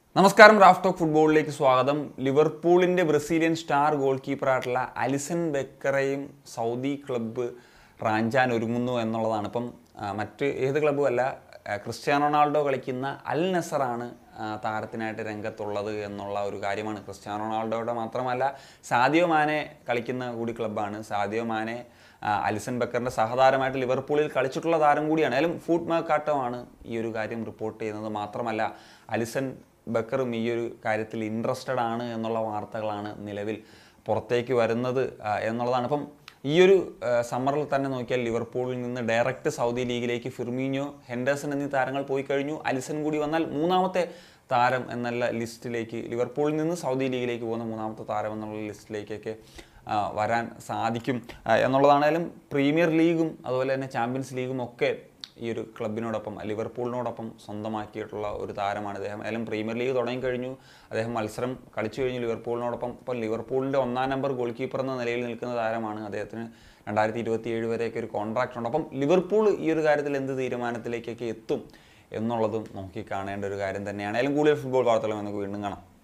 നമസ്കാരം, Raf talk ഫുട്ബോളിലേക്ക് സ്വാഗതം. ലിവർപൂളിൻ്റെ ബ്രസീലിയൻ സ്റ്റാർ ഗോൾ കീപ്പറായിട്ടുള്ള അലിസൺ ബെക്കറേയും സൗദി ക്ലബ്ബ് റാഞ്ചാൻ ഒരുങ്ങുന്നു എന്നുള്ളതാണ്. ഇപ്പം മറ്റ് ഏത് ക്ലബ്ബും അല്ല, ക്രിസ്ത്യാനോ റൊണാൾഡോ കളിക്കുന്ന അൽ നസറാണ് താരത്തിനായിട്ട് രംഗത്തുള്ളത് എന്നുള്ള ഒരു കാര്യമാണ്. ക്രിസ്ത്യാനോ റൊണാൾഡോയുടെ മാത്രമല്ല, സാദിയോ മാനെ കളിക്കുന്ന കൂടി ക്ലബ്ബാണ്. സാദിയോ മാനെ അലിസൺ ബെക്കറിൻ്റെ സഹതാരമായിട്ട് ലിവർപൂളിൽ കളിച്ചിട്ടുള്ള താരം കൂടിയാണ്. ഏതായാലും ഫുഡ് മെർക്കാട്ടോയാണ് ഈ ഒരു കാര്യം റിപ്പോർട്ട് ചെയ്യുന്നത്. മാത്രമല്ല, അലിസൺ ബക്കറും ഈ ഒരു കാര്യത്തിൽ ഇൻട്രസ്റ്റഡ് ആണ് എന്നുള്ള വാർത്തകളാണ് നിലവിൽ പുറത്തേക്ക് വരുന്നത് എന്നുള്ളതാണ്. അപ്പം ഈ ഒരു സമ്മറിൽ തന്നെ നോക്കിയാൽ ലിവർപൂളിൽ നിന്ന് ഡയറക്റ്റ് സൗദി ലീഗിലേക്ക് ഫിർമീഞ്ഞോ, ഹെൻഡേഴ്സൺ എന്നീ താരങ്ങൾ പോയി കഴിഞ്ഞു. അലിസൺ കൂടി വന്നാൽ മൂന്നാമത്തെ താരം എന്നുള്ള ലിസ്റ്റിലേക്ക്, ലിവർപൂളിൽ നിന്ന് സൗദി ലീഗിലേക്ക് പോകുന്ന മൂന്നാമത്തെ താരം എന്നുള്ള ലിസ്റ്റിലേക്കൊക്കെ വരാൻ സാധിക്കും എന്നുള്ളതാണെങ്കിലും പ്രീമിയർ ലീഗും അതുപോലെ തന്നെ ചാമ്പ്യൻസ് ലീഗും ഒക്കെ ഈ ഒരു ക്ലബിനോടൊപ്പം, ലിവർപൂളിനോടൊപ്പം സ്വന്തമാക്കിയിട്ടുള്ള ഒരു താരമാണ് അദ്ദേഹം. ഏതായാലും പ്രീമിയർ ലീഗ് തുടങ്ങിക്കഴിഞ്ഞു, അദ്ദേഹം മത്സരം കളിച്ചു കഴിഞ്ഞു ലിവർപൂളിനോടൊപ്പം. ഇപ്പോൾ ലിവർപൂളിൻ്റെ 1ാം നമ്പർ ഗോൾ കീപ്പർ എന്ന നിലയിൽ നിൽക്കുന്ന താരമാണ്. അദ്ദേഹത്തിന് 2027 വരെയൊക്കെ ഒരു കോൺട്രാക്റ്റ് ഉണ്ട്. അപ്പം ലിവർപൂൾ ഈ ഒരു കാര്യത്തിൽ എന്ത് തീരുമാനത്തിലേക്കൊക്കെ എത്തും എന്നുള്ളതും നോക്കി കാണേണ്ട ഒരു കാര്യം തന്നെയാണ്. ഏതായാലും കൂടുതൽ ഫുട്ബോൾ വാർത്തകൾ നമുക്ക് വീണ്ടും കാണാം.